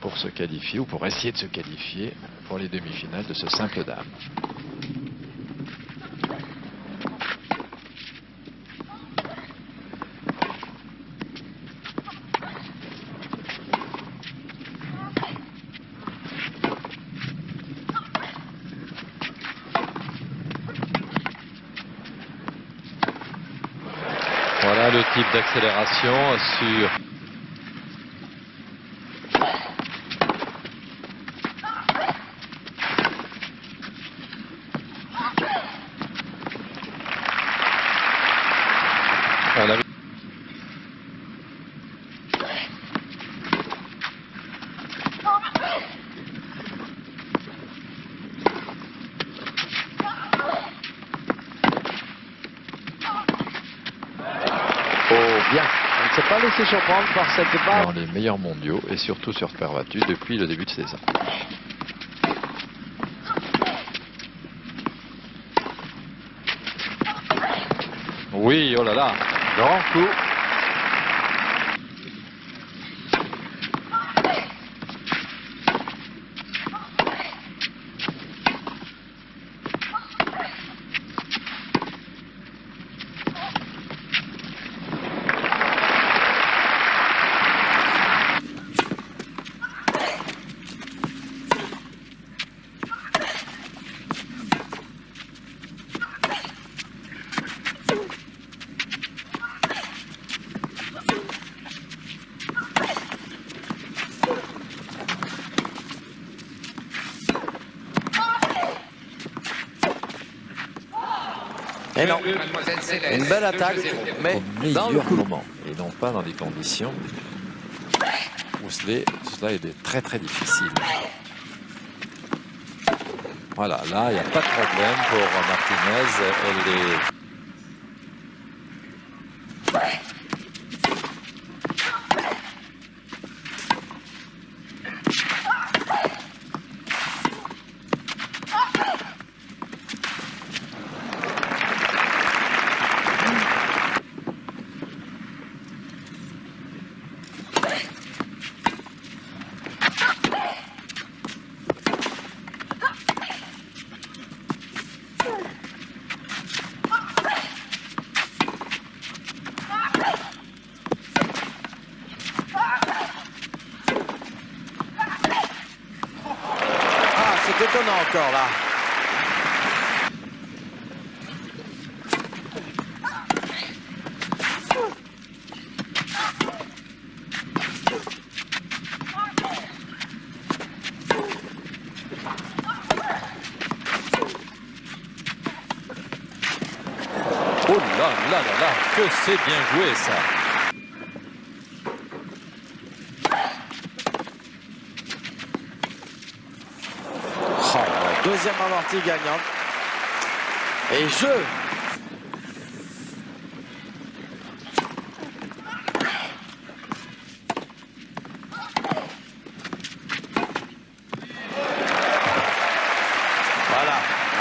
pour se qualifier ou pour essayer de se qualifier pour les demi-finales de ce simple dame. Voilà le type d'accélération sur... On a vu... Oh, bien. On ne s'est pas laissé surprendre par cette balle. Dans les meilleurs mondiaux et surtout sur terre battue depuis le début de saison. Oui, oh là là, grand coup. Et non, une belle attaque, mais Au dans le meilleur coup. moment et non pas dans des conditions où cela est très très difficile. Voilà, là il n'y a pas de problème pour Martinez. Elle est... C'est étonnant encore là. Oh là là là là, que c'est bien joué ça. Deuxième amorti gagnante. Et jeu. Voilà.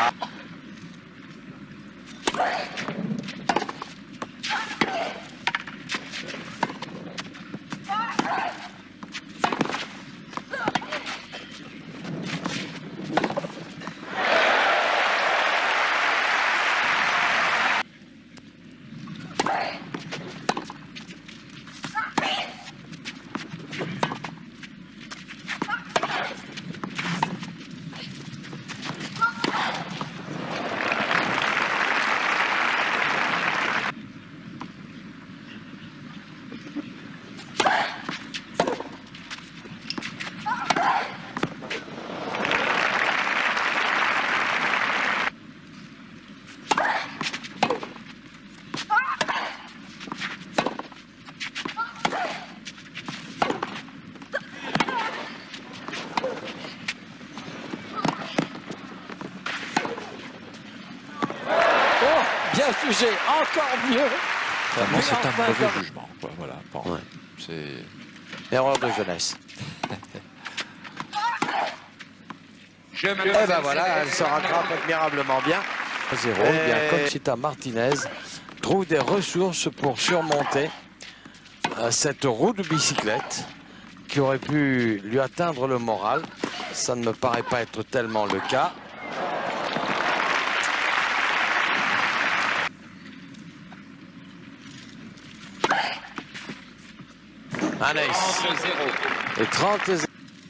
Bien jugé, encore mieux. Vraiment, c'est un enfin, mauvais ça- jugement, quoi. Voilà. Bon, Ouais. c'est... Erreur de jeunesse. Et ben voilà, elle se rattrape admirablement bien. 0, bien Conchita Martinez trouve des ressources pour surmonter cette roue de bicyclette qui aurait pu lui atteindre le moral. Ça ne me paraît pas être tellement le cas. Un ace. 30-0. Et 30-0.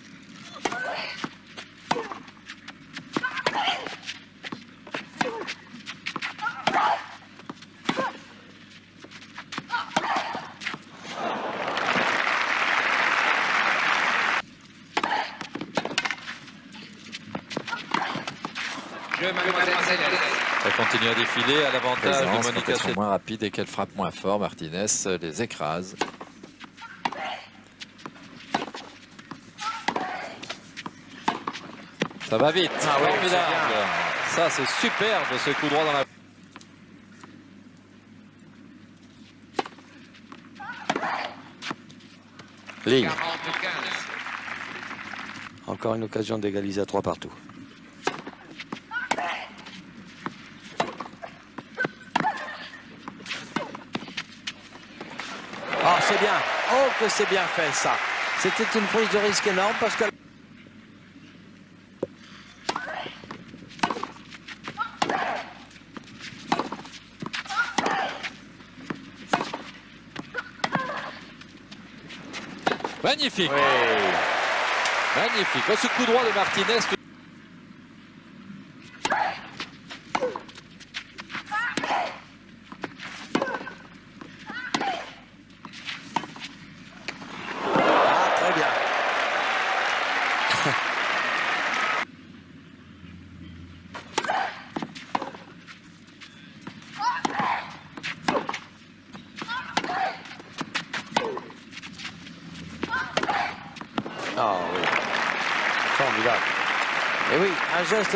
Ça continue à défiler à l'avantage de Présence, Monica. protection Moins rapide et qu'elle frappe moins fort. Martinez les écrase. Ça va vite. Ah oui, formidable. c'est Ça, c'est superbe ce coup droit dans la. Ligne. 40-15. Encore une occasion d'égaliser à 3 partout. Oh, c'est bien. Oh, que c'est bien fait, ça. C'était une prise de risque énorme parce que... Magnifique. Oui. Magnifique. Oh, ce coup droit de Martinez. Ah, très bien. Ah oui. Formidable. Et oui, un geste.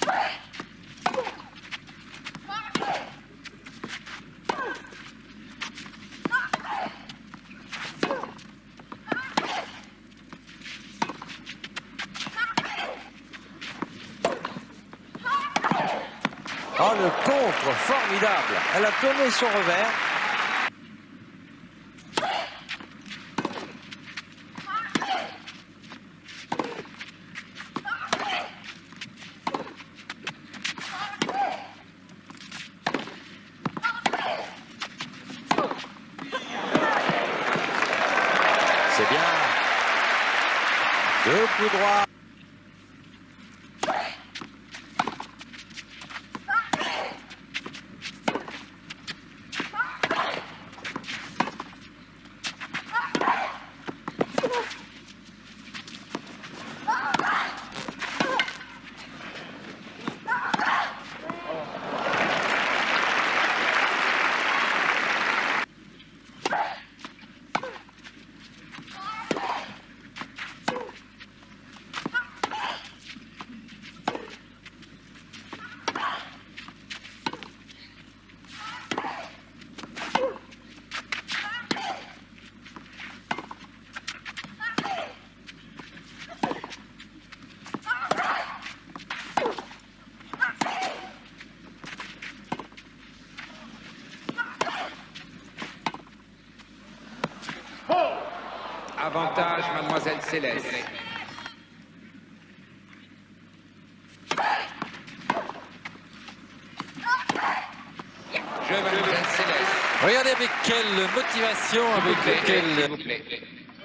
Oh, le contre, formidable. Elle a tourné son revers. C'est bien. Deux coups droits. Avantage, mademoiselle Céleste. Je, mademoiselle Céleste. Regardez avec quelle motivation, avec S'il quelle... vous plaît.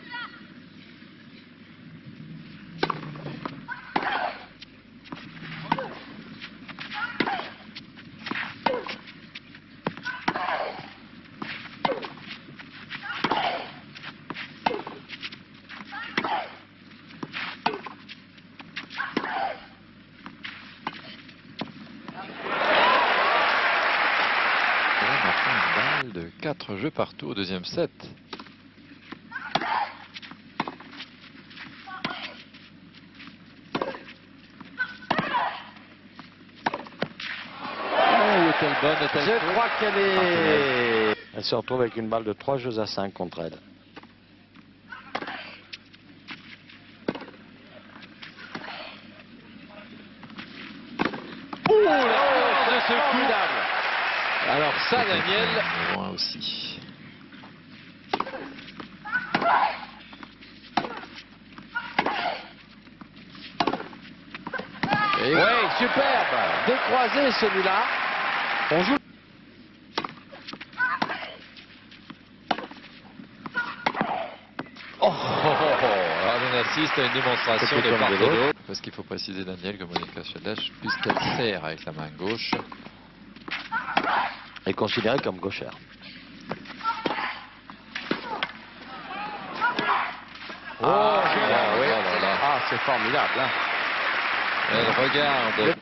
Une balle de 4 jeux partout au deuxième set. Oh, est-elle bonne, est-elle Je bonne? crois qu'elle est... Elle se retrouve avec une balle de 3 jeux à 5 contre elle. Oh, la force de ce coup! Alors ça, Daniel... Loin aussi. Et Oui, superbe. Décroisé celui-là. On joue. oh, alors on assiste à une démonstration C'était de comme part de et l'autre. d'autre. Parce qu'il faut préciser, Daniel, que Monica Seles, puisqu'elle sert avec la main gauche, Est considéré comme gauchère. Oh, oui. là là. Ah, c'est formidable. Hein. Elle regarde.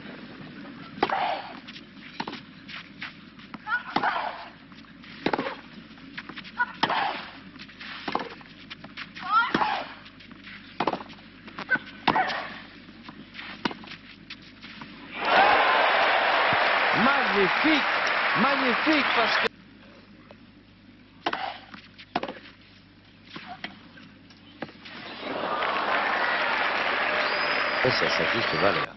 Magnifique, magnifique parce que... Et c'est sa juste valeur.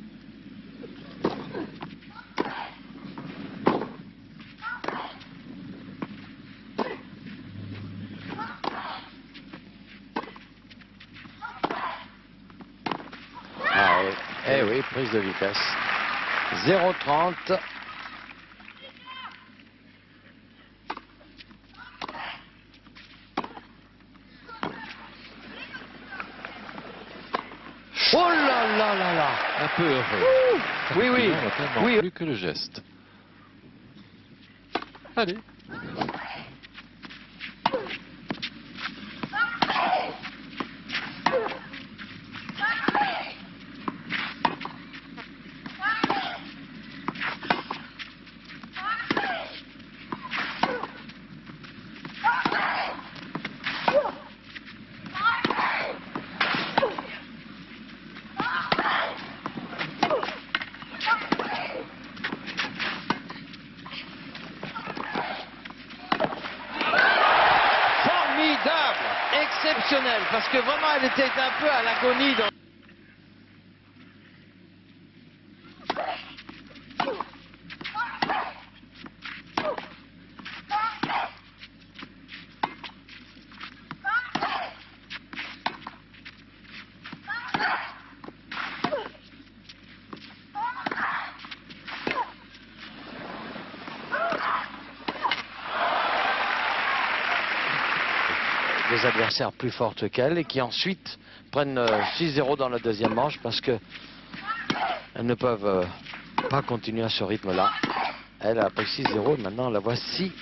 Ah oui, eh oui, prise de vitesse. 0,30. Oh là là là là. Un peu heureux. Oui, oui. On a tellement Oui. plus que le geste. Allez. Formidable, exceptionnel, parce que vraiment elle était un peu à l'agonie dans... des adversaires plus fortes qu'elle et qui ensuite prennent 6-0 dans la deuxième manche parce que elles ne peuvent pas continuer à ce rythme-là. Elle a pris 6-0 et maintenant la voici.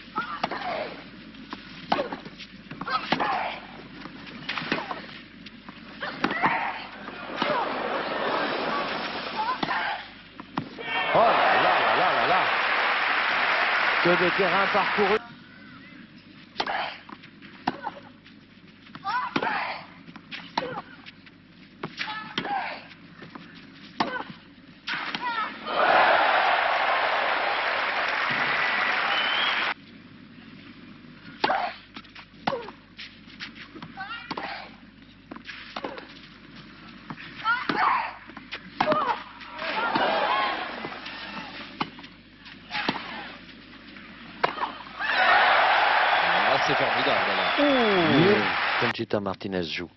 Oh là là là là là là. Que de terrain parcouru. Ah, c'est formidable là. Conchita Martinez joue.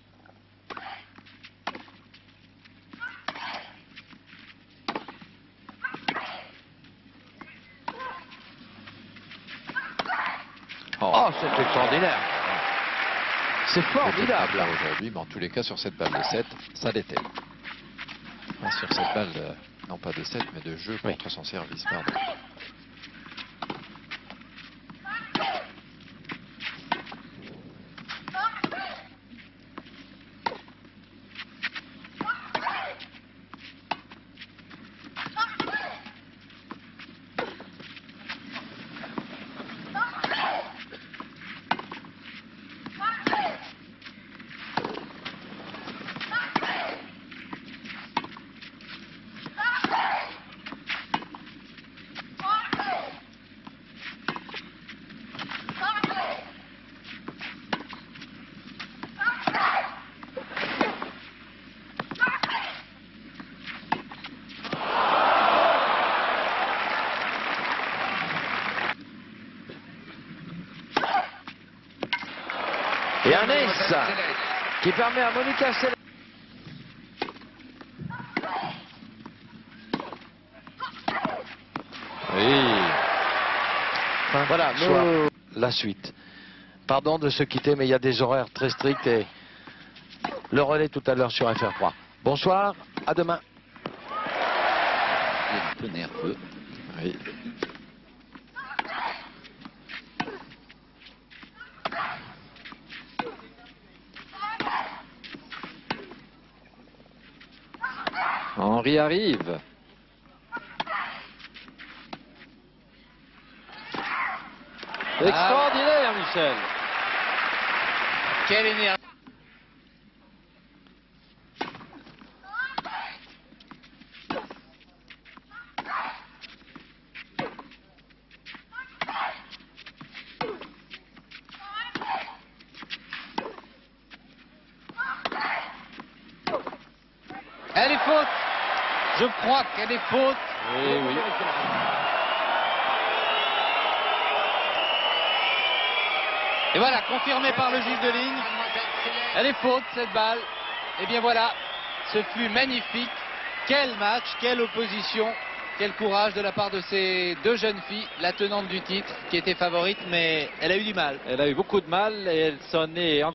Oh, c'est extraordinaire. C'est formidable. Là aujourd'hui, mais en tous les cas sur cette balle de 7, ça l'était. Enfin, sur cette balle, non pas de 7, mais de jeu Oui. contre son service, pardon. Et un ace qui permet à Monica Seles. Voilà, soit la suite. Pardon de se quitter, mais il y a des horaires très stricts et le relais tout à l'heure sur FR3. Bonsoir, à demain. Il est un peu nerveux. Oui. Henri arrive. Extraordinaire, Michel. Quelle énergie. Elle est faute. Je crois qu'elle est faute. Oui, oui. Et voilà, confirmé par le juge de ligne. Elle est faute, cette balle. Et bien voilà, ce fut magnifique. Quel match, quelle opposition, quel courage de la part de ces deux jeunes filles, la tenante du titre, qui était favorite, mais elle a eu du mal. Elle a eu beaucoup de mal et elle s'en est